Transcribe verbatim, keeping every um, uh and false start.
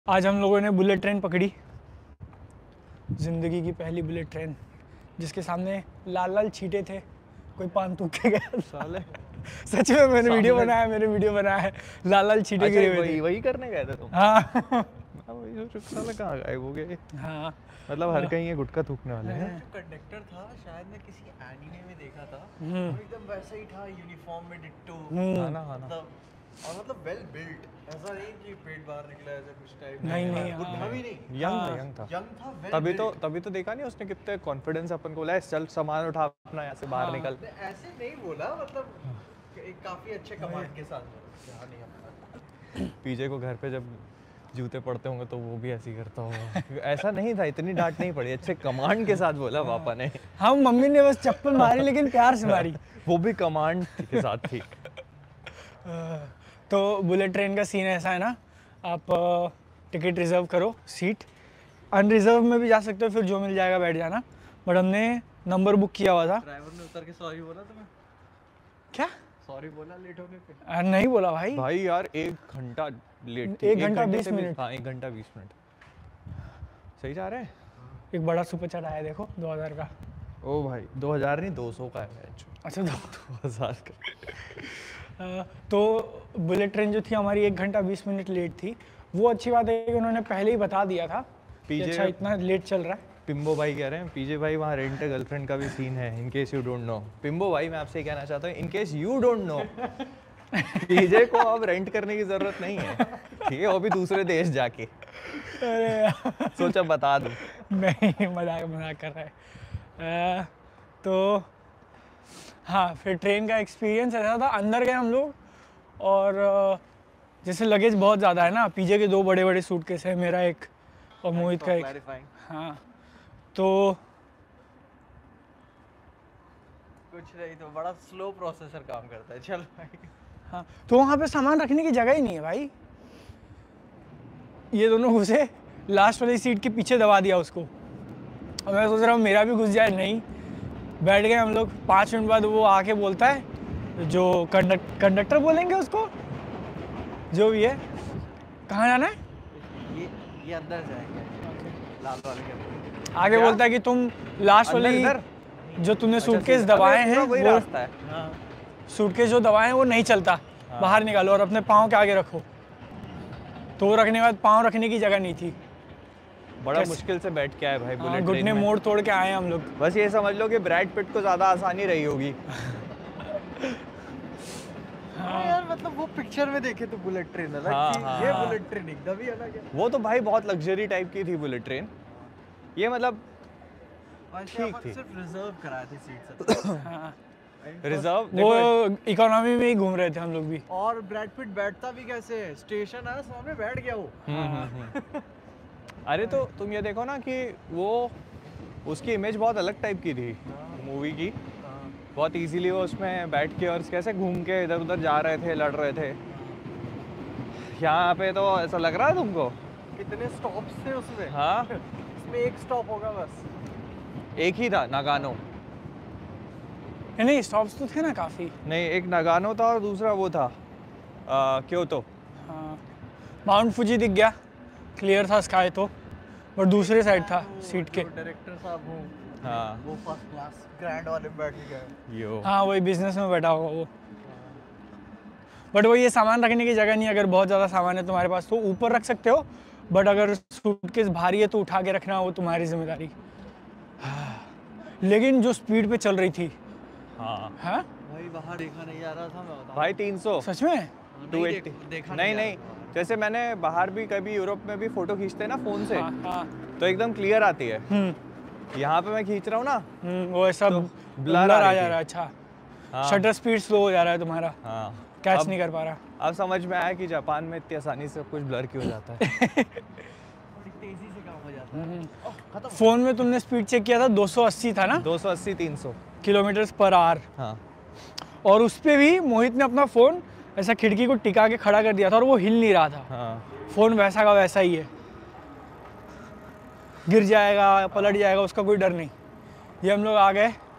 आज हम लोगों ने बुलेट ट्रेन पकड़ी, ज़िंदगी की पहली बुलेट ट्रेन, जिसके सामने लाल लाल छींटे थे। कोई पान थूक के गया साले। सच में मैंने वीडियो बनाया मैंने वीडियो बनाया है, लाल लाल छींटे गिरे हुए थे। वही करने गए थे तुम? हाँ। वही सोच साले कहाँ गायब हो गए। हाँ मतलब हर कहीं ये गुटखा थूकने वाले हैं। जो कंडक्टर था शायद मैं किसी एनीमे में देखा था, एकदम वैसा ही था, यूनिफॉर्म में डिट्टो। हाँ ना हाँ ना। और मतलब वेल बिल्ट, ऐसा नहीं कि पेट बाहर निकला ऐसा कुछ टाइप। नहीं नहीं बुढ़ा भी नहीं, यंग था यंग था यंग था, वेल तभी तो तभी तो देखा नहीं उसने कितने कॉन्फिडेंस अपन को बोला, चल सामान उठा अपना यहाँ से बाहर निकल। ऐसे नहीं बोला, मतलब एक काफी अच्छे कमांड के साथ बोला। नहीं अपना पीजे को घर पे जब जूते पड़ते होंगे तो वो भी ऐसे ही करता होगा। ऐसा नहीं था, इतनी डांट नहीं पड़ी, अच्छे कमांड के साथ बोला पापा ने। हाँ मम्मी ने बस चप्पल मारी लेकिन प्यार से मारी। वो भी कमांड के साथ थी। तो बुलेट ट्रेन का सीन ऐसा है ना, आप टिकट रिजर्व करो, सीट अनरिजर्व में भी जा सकते हो, फिर जो मिल जाएगा बैठ जाना। बट हमने नंबर बुक किया हुआ था। ड्राइवर ने उतर के सॉरी बोला तुम्हें? क्या सॉरी बोला लेट होने पे? आ, नहीं बोला भाई। भाई यार एक घंटा लेट थी। एक घंटा घंटे बीस से भी- मिनट। हाँ एक घंटा बीस मिनट। सही जा रहे हैं। एक बड़ा सुपर चैट आया देखो, दो हज़ार का। ओ भाई दो हज़ार नहीं दो सौ का है। अच्छा दो दो हज़ार का। आ, तो बुलेट ट्रेन जो थी हमारी एक घंटा बीस मिनट लेट थी। वो अच्छी बात है कि उन्होंने पहले ही बता दिया था कि अच्छा इतना लेट चल रहा है। पिम्बो भाई कह रहे हैं पीजे भाई वहाँ रेंट गर्लफ्रेंड का भी सीन है, in case you don't know. पिम्बो भाई मैं आपसे कहना चाहता हूँ, in case you don't know, PJ को अब रेंट करने की जरूरत नहीं है, ठीक है, वो भी दूसरे देश जाके। अरे सोचा बता दूं। नहीं मजाक मजाक कर रहा है। आ, तो हाँ फिर ट्रेन का एक्सपीरियंस ऐसा था, अंदर गए हम लोग और जैसे लगेज बहुत ज़्यादा है ना, पीजे के दो बड़े बड़े सूटकेस है, मेरा एक और मोहित का एक। हाँ तो कुछ नहीं, तो बड़ा स्लो प्रोसेसर काम करता है। चल भाई। हाँ तो वहाँ पे सामान रखने की जगह ही नहीं है भाई। ये दोनों घुसे, लास्ट वाली सीट के पीछे दबा दिया उसको, और मैं सोच रहा हूँ मेरा भी घुस जाए। नहीं, बैठ गए हम लोग। पाँच मिनट बाद वो आके बोलता है, जो कंडक्ट कंडक्टर बोलेंगे उसको, जो भी है, कहाँ जाना है? ये ये अंदर जाएंगे लाल वाले के अंदर। आगे क्या? बोलता है कि तुम लास्ट वाली जो तुमने सूटकेस दबाए हैं वही वो रास्ता है। हाँ, सूटकेस जो दबाए हैं वो नहीं चलता, हाँ। बाहर निकालो और अपने पाँव के आगे रखो। तो वो रखने के बाद पाँव रखने की जगह नहीं थी। बड़ा कैसे? मुश्किल से बैठ के आए भाई हाँ, बुलेट घुटने ट्रेन में। मोड़ तोड़ के आए हम लोग। बस ये समझ लो कि ब्रैड पिट को ज्यादा आसानी रही होगी। हाँ यार, मतलब वो पिक्चर में देखे तो बुलेट ट्रेन अलग हाँ, थी, हाँ, ये हाँ। बुलेट ट्रेन एकदम ही अलग है। वो तो भाई बहुत लग्जरी टाइप की थी बुलेट ट्रेन, ये मतलब ठीक थी। सिर्फ रिजर्व कराए थे सीट। हाँ, रिजर्व वो इकोनॉमी में ही घूम रहे थे हम लोग भी। और ब्रैड पिट बैठता भी कैसे है, स्टेशन है सामने बैठ गया वो। अरे तो तुम ये देखो ना कि वो उसकी इमेज बहुत अलग टाइप की थी मूवी की। बहुत इजीली वो उसमें बैठ के और कैसे घूम के इधर उधर जा रहे थे, लड़ रहे थे। यहाँ पे तो ऐसा लग रहा है तुमको? कितने स्टॉप्स थे उसमें? हाँ इसमें एक स्टॉप होगा बस। एक ही था, नागानो। नहीं स्टॉप्स तो थे ना काफ़ी। नहीं, एक नागानो था और दूसरा वो था क्योतो। हाँ, माउंट फुजी दिख गया, क्लियर था स्काई तो, और दूसरे साइड था सीट के। डायरेक्टर साहब वो हाँ वो फर्स्ट क्लास ग्रैंड वाले में बैठ गए। यो हाँ वही बिजनेस में बैठा होगा वो। बट वो ये सामान रखने की जगह नहीं, अगर बहुत ज़्यादा सामान है तुम्हारे पास तो ऊपर रख सकते हो, बट अगर सूटकेस भारी है तो उठा के रखना वो तुम्हारी जिम्मेदारी। लेकिन जो स्पीड पे चल रही थी, हाँ हाँ भाई बाहर देखा नहीं जा रहा था मैं बताऊं। भाई तीन सौ सच में। टू एट्टी देखा नहीं जा नहीं रहा था। जैसे मैंने बाहर भी कभी यूरोप में भी फोटो खींचते हैं ना फोन से, हाँ हाँ तो एकदम क्लियर आती है। हम्म यहाँ पे मैं खींच रहा हूँ ना, हम्म, वो ऐसा तो ब्लर blur आ, आ रही जा थी। रहा है। अच्छा, हाँ शटर स्पीड स्लो हो जा रहा है तुम्हारा, हाँ कैच अब- नहीं कर पा रहा। अब समझ में आया कि जापान में इतनी आसानी से सब कुछ ब्लर क्यों हो जाता है। बड़ी तेजी से काम हो जाता है। ओह, खत्म। फोन में तुमने स्पीड चेक किया था, दो सौ अस्सी था ना दो सौ अस्सी तीन सौ। Kilometre per hour. हाँ और उस पे भी मोहित ने अपना फ़ोन ऐसा खिड़की को टिका के खड़ा कर दिया था और वो हिल नहीं रहा था। हाँ फ़ोन वैसा का वैसा ही है, गिर जाएगा पलट जाएगा उसका कोई डर नहीं। ये हम लोग आ गए